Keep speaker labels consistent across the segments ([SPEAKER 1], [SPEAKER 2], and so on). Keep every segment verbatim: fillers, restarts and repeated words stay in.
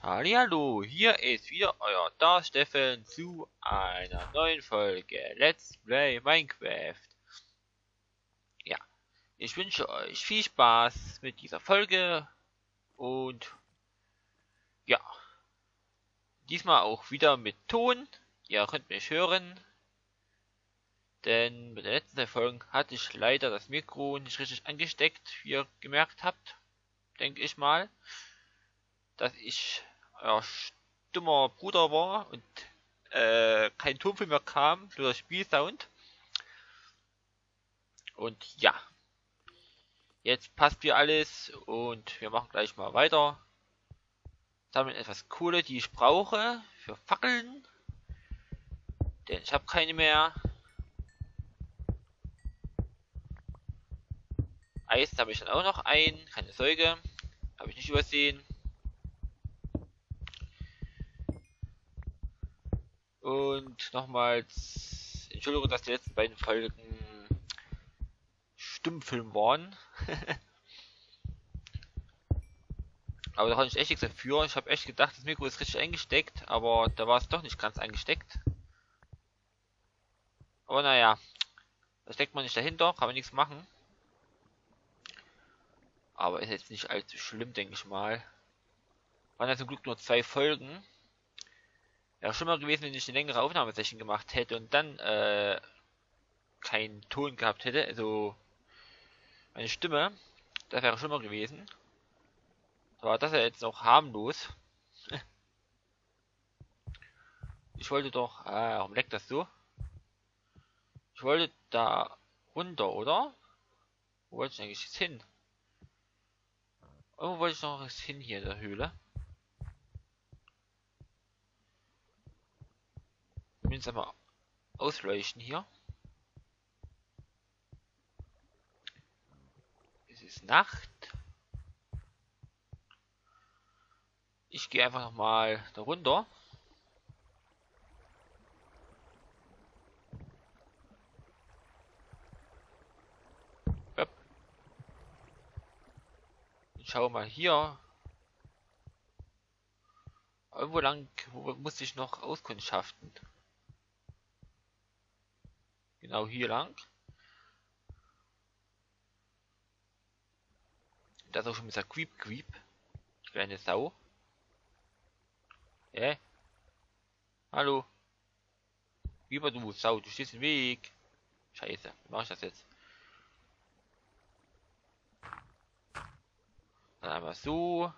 [SPEAKER 1] Hallihallo, hier ist wieder euer Darth Steffen zu einer neuen Folge Let's Play Minecraft. Ja, ich wünsche euch viel Spaß mit dieser Folge und ja, diesmal auch wieder mit Ton. Ihr könnt mich hören, denn mit der letzten zwei Folgen hatte ich leider das Mikro nicht richtig angesteckt, wie ihr gemerkt habt, denke ich mal, dass ich euer stummer Bruder war und äh, kein Ton von mir kam, nur das Spielsound. Und ja, jetzt passt hier alles und wir machen gleich mal weiter. Sammeln etwas Kohle, die ich brauche für Fackeln, denn ich habe keine mehr. Eis habe ich dann auch noch ein, keine Sorge, habe ich nicht übersehen. Und nochmals Entschuldigung, dass die letzten beiden Folgen Stummfilm waren. Aber da konnte ich echt nichts dafür. Ich habe echt gedacht, das Mikro ist richtig eingesteckt, aber da war es doch nicht ganz eingesteckt. Aber naja, da steckt man nicht dahinter, kann man nichts machen. Aber ist jetzt nicht allzu schlimm, denke ich mal. Waren ja zum Glück nur zwei Folgen. Wäre schon mal gewesen, wenn ich eine längere Aufnahmesession gemacht hätte und dann äh, keinen Ton gehabt hätte, also meine Stimme. Das wäre schon mal gewesen. Aber das ist ja jetzt noch harmlos. Ich wollte doch, ah, warum leckt das so? Ich wollte da runter, oder? Wo wollte ich eigentlich jetzt hin? Irgendwo wollte ich noch hin hier in der Höhle. Wir müssen jetzt mal ausleuchten hier. Es ist Nacht. Ich gehe einfach noch mal da runter. Yep. Ich schau mal hier. Irgendwo lang wo muss ich noch auskundschaften. Genau hier lang. Da ist auch schon dieser Creep Creep. Kleine Sau. Hä? Hallo? Lieber du Sau, du stehst im Weg. Scheiße, wie mach ich das jetzt? Dann einmal so.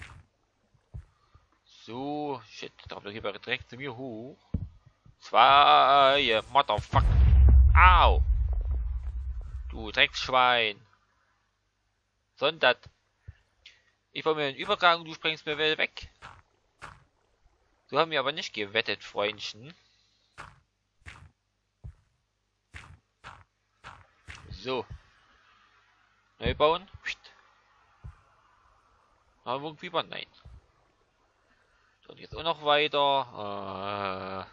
[SPEAKER 1] So. Shit, da kommt er hier direkt zu mir hoch. Zwei, Motherfuck. Au! Du Drecksschwein. Sondert. Ich wollte mir einen Übergang und du sprengst mir weg. So haben wir aber nicht gewettet, Freundchen. So. Neu bauen. Aber irgendwie war nein. So, und jetzt auch noch weiter. Äh,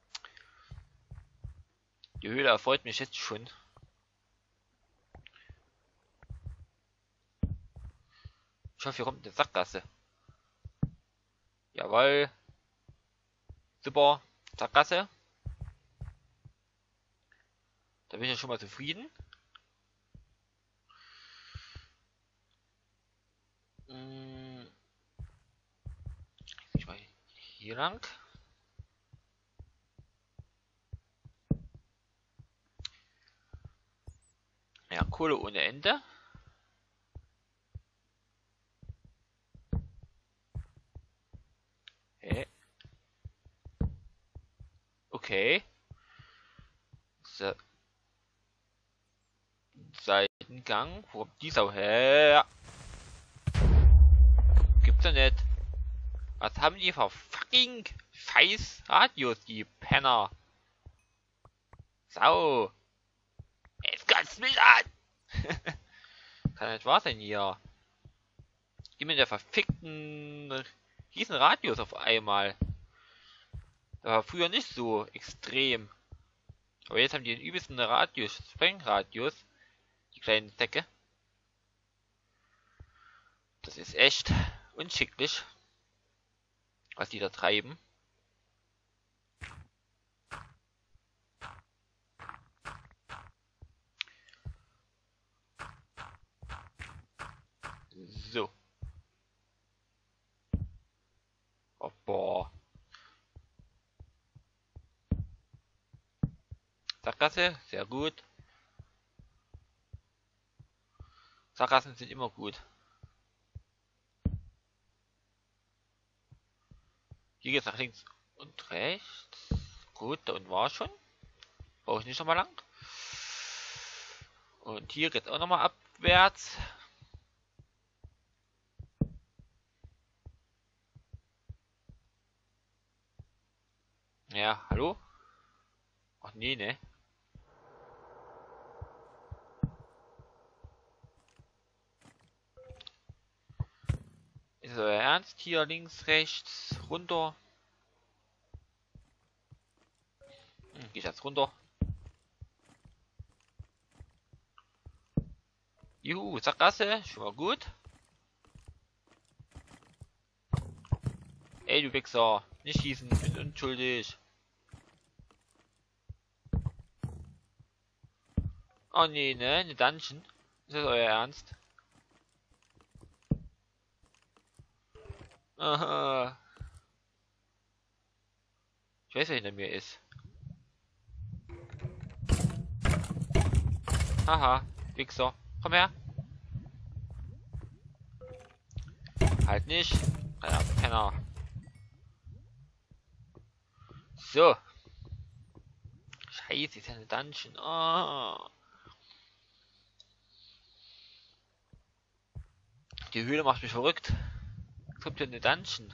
[SPEAKER 1] die Höhle erfreut mich jetzt schon. Ich hoffe, hier kommt eine Sackgasse. Jawohl. Super. Sackgasse. Da bin ich ja schon mal zufrieden. Hm. Ich mal hier lang. Ja, Kohle ohne Ende. Hä? Okay. So. Seitengang. Wo kommt die Sau her? Gibt's ja nicht. Was haben die für fucking scheiß Radios, die Penner? Sau. Jetzt kannst mich an. Kann nicht wahr sein hier. Gib mir der verfickten riesen Radios auf einmal. Das war früher nicht so extrem. Aber jetzt haben die den übelsten Radius, Sprengradius. Die kleinen Säcke. Das ist echt unschicklich. was die da treiben. So. Oh, boah. Sackgasse, sehr gut. Sackgassen sind immer gut. Hier geht's nach links und rechts. Gut, da unten war schon. Brauche ich nicht nochmal lang. Und hier geht's auch nochmal abwärts. Ja, hallo? Ach nee, ne? Ist das euer Ernst? Hier links, rechts, runter. Hm, geh ich jetzt runter. Juhu, Sackgasse, schon mal gut. Ey, du Wichser, nicht schießen, ich bin unschuldig. Oh nee, ne, eine Dungeon. Ist das euer Ernst? Aha. Ich weiß, wer hinter mir ist. Haha, Wichser. Komm her. Halt nicht. Ja, Penner. So. Scheiße, ist ja eine Dungeon. Oh. Die Höhle macht mich verrückt. Es kommt hier eine Dungeon.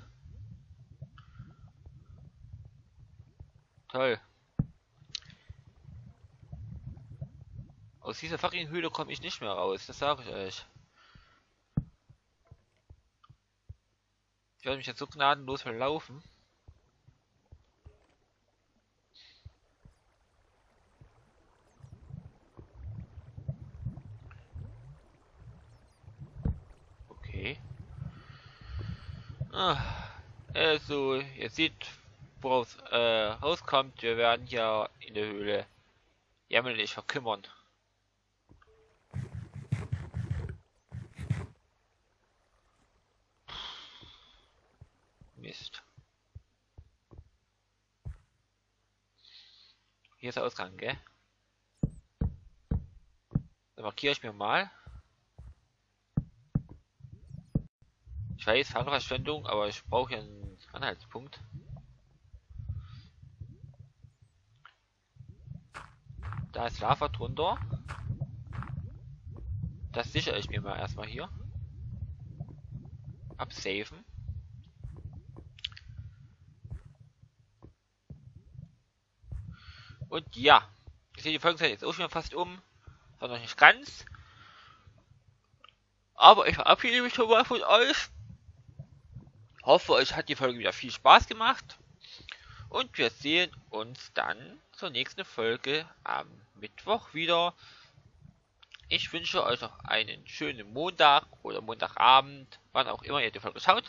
[SPEAKER 1] Toll. Aus dieser fucking Höhle komme ich nicht mehr raus, das sage ich euch. Ich werde mich jetzt so gnadenlos verlaufen. Okay. Ah, also, ihr seht, woraus äh, rauskommt. Wir werden hier in der Höhle jämmerlich verkümmern. Mist. Hier ist der Ausgang, gell? Dann markiere ich mir mal. Ich weiß, Fahrverschwendung, aber ich brauche ja einen Anhaltspunkt. Da ist Lava drunter. Das sichere ich mir mal erstmal hier. Absaven. Und ja, ich sehe die Folgenzeit jetzt auch schon fast um. War noch nicht ganz. Aber ich verabschiede mich schon mal von euch. Hoffe, euch hat die Folge wieder viel Spaß gemacht. Und wir sehen uns dann zur nächsten Folge am Mittwoch wieder. Ich wünsche euch noch einen schönen Montag oder Montagabend, wann auch immer ihr die Folge schaut.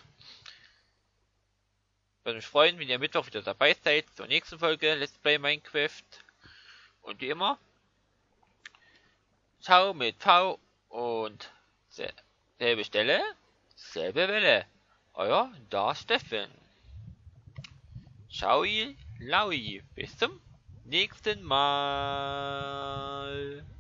[SPEAKER 1] Würde mich freuen, wenn ihr Mittwoch wieder dabei seid zur nächsten Folge Let's Play Minecraft. Und wie immer, ciao mit V und selbe Stelle, selbe Welle. Euer Da Steffen. Ciao, Laui. Bis zum nächsten Mal.